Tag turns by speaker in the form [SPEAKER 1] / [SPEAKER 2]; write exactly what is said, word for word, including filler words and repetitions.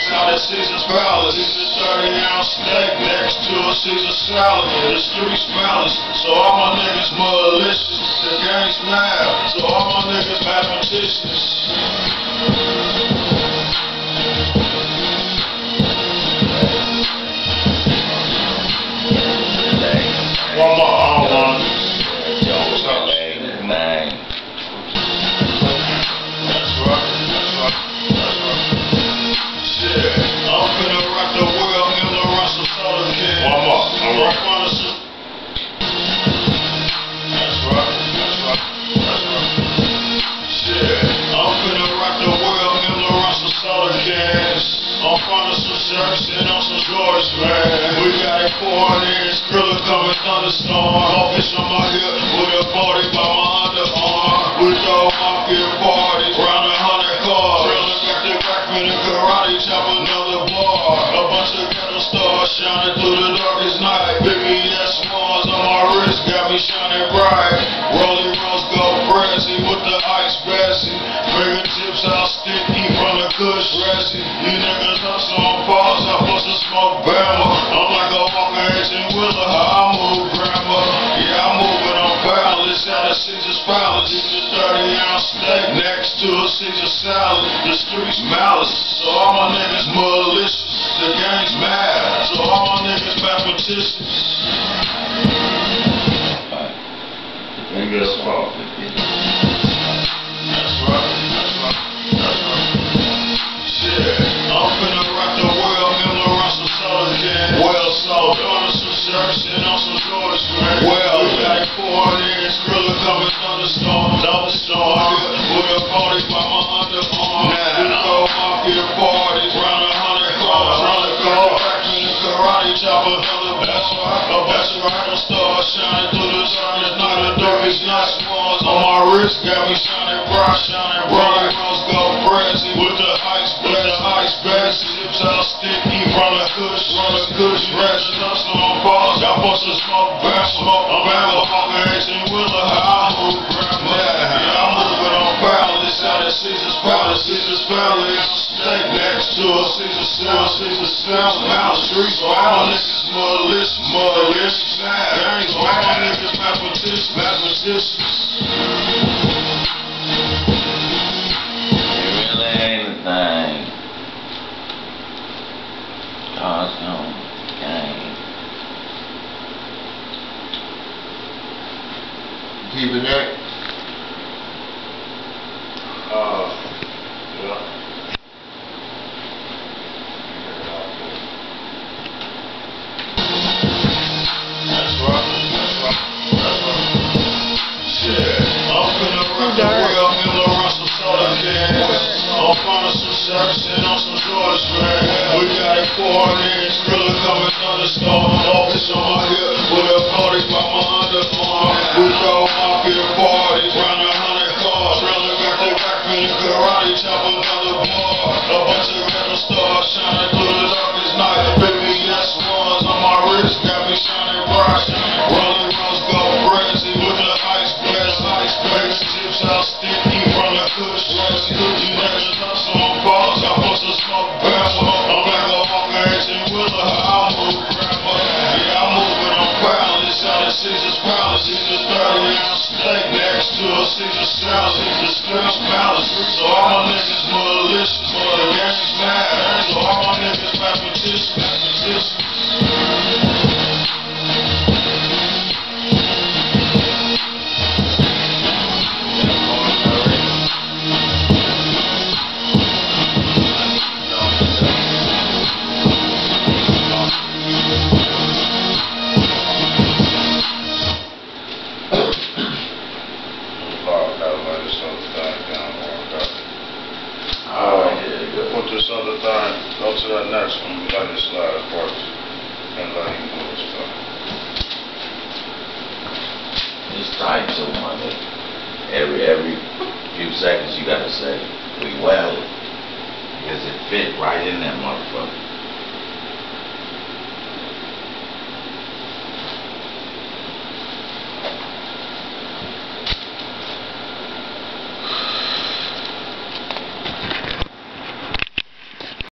[SPEAKER 1] out at Caesar's Palace. Caesar thirty ounce steak next to a Caesar salad. The streets malice, so all my niggas malicious. The gang's mad, so all my niggas mathematicians. One more, I don't want it. What's up?
[SPEAKER 2] Bang.
[SPEAKER 1] That's right, that's right, that's right. Shit, I'm finna rock the world, Miller Russell Soda Kid. One more, I'm right. That's right, that's right, that's right. Shit, I'm finna rock the world, Miller Russell Soda Kids. I'm front of some shirts and on some Jordans, man. We got it pouring in, Skrilla coming thunderstorm. Office on my hip with a forty by my underarm. We throw mafia parties, round a hundred cars. Skrilla got the crack in the karate, chop another bar. A bunch of ghetto stars shining through the darkest night. Biggie S ones on my wrist got me shining bright. Rolling Rose Gold Prezi with the ice Bessie. Bringing tips out sticky from the Kush Resi. You niggas hustle on pause, I bust a smoke Bama. I'm like a walking eighteen wheeler, how I move grandma. Yeah, I'm moving on palace out of Caesar's Palace. Caesar thirty ounce steak next to a Caesar salad. The streets malice, so all my niggas malicious. The gang's mad, so all my niggas mathematicians.
[SPEAKER 2] Niggas fall.
[SPEAKER 1] That's right, that's right, that's right. Shit, I'm finna rock the world, Miller Russell Soda Kid. Well, sold on some shirts and on some Jordans, man. Well, we got it pouring in, Skrilla coming thunderstorm. Double storm, with a party by my underarm. Nah. We throw mafia parties, round a hundred cars. Round the car, back in the karate chop another bar. A bunch of rifle stars shining through the darkness night. The darkest night swans on my wrist got me shining bright, shining bright. Rose Gold Prezi with the ice, with the ice bags. Tips out sticky from the Kush, from the Kush Resi. Hustle on pause, I bust a smoke Bama. Smoke Bama, walking eighteen wheeler, how I move grandma. Yeah, I'm moving on palace out at Caesar's Palace. Caesar's Palace, steak next to a Caesar salad. Caesar salad, Mount Street, so all my niggas malicious, malicious. Gangs, all my niggas mathematicians, mathematicians.
[SPEAKER 2] It really ain't a thing. Cause no gang.
[SPEAKER 3] Keeping that?
[SPEAKER 1] Uh, yeah. That's right, that's right, that's right. Shit, I'm finna rock the world, Miller Russell Soda Kid. I'm front of some shirts and on some Jordans, man. We got it pouring in, Skrilla coming thunderstorm. Office on my hip with a party by my underarm. We throw mafia parties, round a hundred cars. Skrilla got the crack in the karate, chop another bar. A bunch of ghetto stars shining through the darkest night. Biggie S ones on my wrist got me shining bright. Rolling Rose Gold Prezi with the ice glass, ice glass. Tips out sticky from the Kush Resi. You niggas hustle on pause, I bust a smoke Bama. I'm like a walking eighteen wheeler, how I move grandma. Yeah, I'm moving on palace out at Caesar's Palace. Caesar thirty ounce steak next to a Caesar salad. The streets malice, so all my niggas malicious. The gang's mad, so all my niggas mathematicians, mathematicians. Put this other thing, go to that next one, we let it slide first, and let him do his stuff.
[SPEAKER 2] It's tight too, my nigga. Every every few seconds you gotta say, we well, because it fit right in that motherfucker.